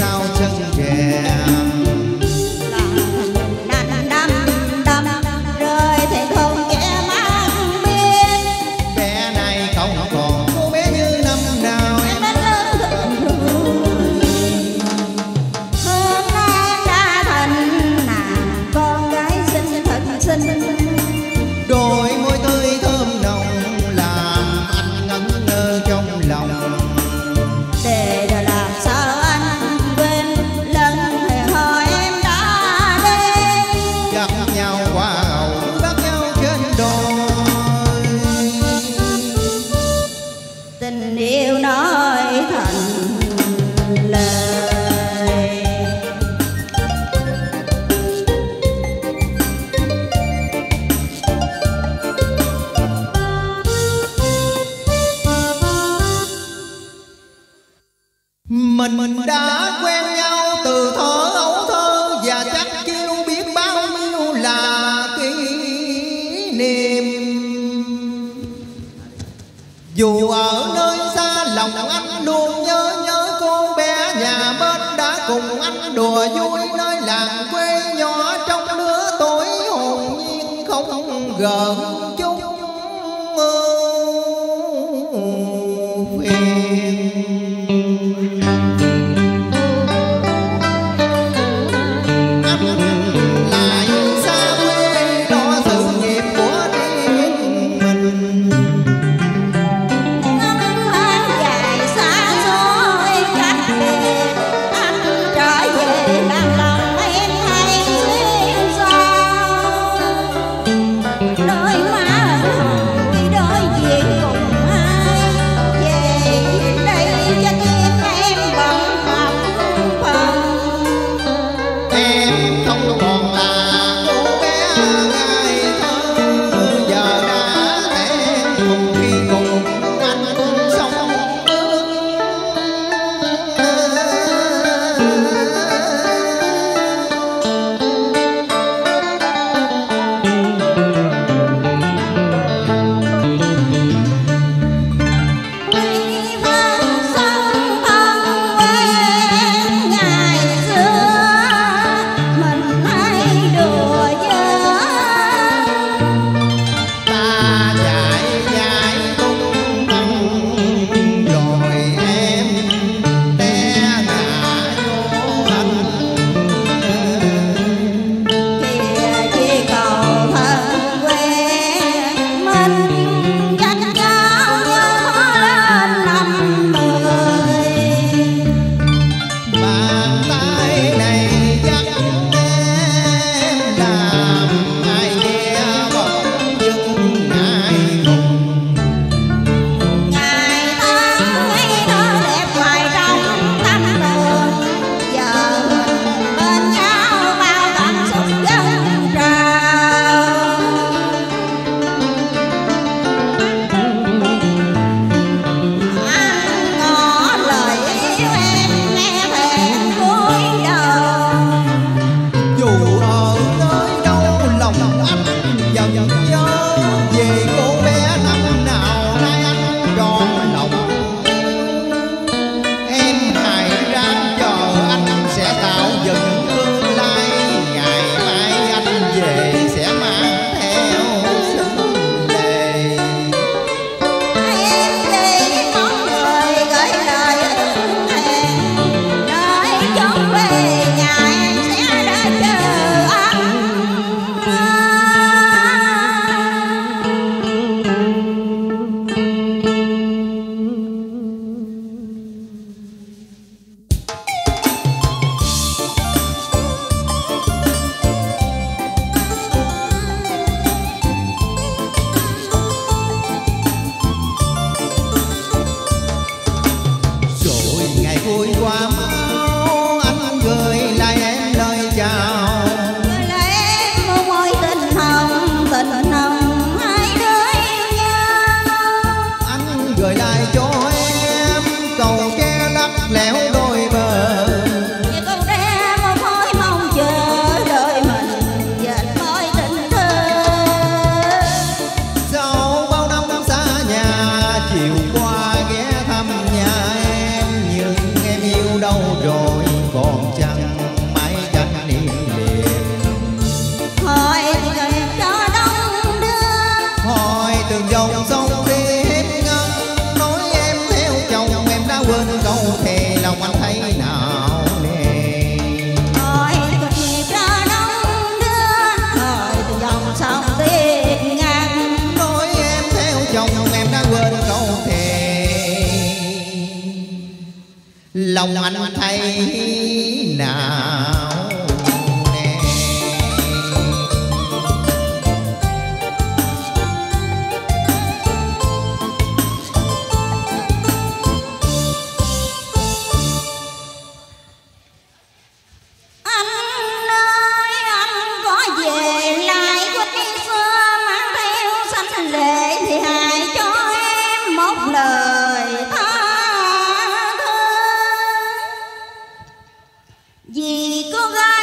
sao chân vàng. Đành đâm đâm rơi thì không kẻ mắt biết. Bé này không còn cô bé như năm nào. Em đã lớn hơn em đã thành nàng con gái xinh thật xinh. Đôi môi tươi thơm nồng làm anh ngẩn ngơ trong lòng. Để rồi làm sao anh quên lần hẹn hò em đã đến. Gặp nhau qua hậu bắt nhau trên đồi. Tình yêu nói thành lời. Mình đã quen nhau từ thuở ấu thơ và chắc chiêu biết bao nhiêu là kỷ niệm. Dù ở nơi xa lòng anh luôn nhớ cô bé nhà bên đã cùng anh đùa vui nơi làng quê nhỏ trong lứa tuổi hồn nhiên không gợn chút phiền. Lại xa quê lo sự nghiệp của riêng mình. Năm tháng dài xa xôi cách biệt, anh trở về làm lòng em hay xuyên sao. Đôi má hồng khi đối diện cùng ai, về đây cho tim em bận học phần. Em không còn là cô bé ngây thơ, giờ đã em cùng khi cùng anh sống bước. Khi vẫn sống thân quen ngày xưa, mình hay đùa giỡn. Ta chạy tung tăng rồi em té ngã vô anh. Kìa chỉ cầu thân quen, mình cách nhau nhớ lên năm mười. Bàn tay này dắt em làm ai nghe bỗng dưng ngại ngùng. Ngày tháng ấy nó đẹp hoài trong tâm hồn, giờ mình bên nhau bao cảm xúc dâng trào. Anh ngỏ lời yêu em nghe thẹn cuối còn chẳng mãi gánh niệm liềm. hỏi cho đông đưa, hỏi từng dòng sông đi hết ngân, nói em theo chồng em đã quên câu thề lòng anh thấy nào nè. hỏi cho đông đưa, hỏi từng dòng sông đi ngang, nói em theo chồng em đã quên câu thề lòng anh thấy nào nè. anh ơi anh có về lại quê xưa mang theo xanh lệ thì hãy cho em một lời tha thứ, vì cô gái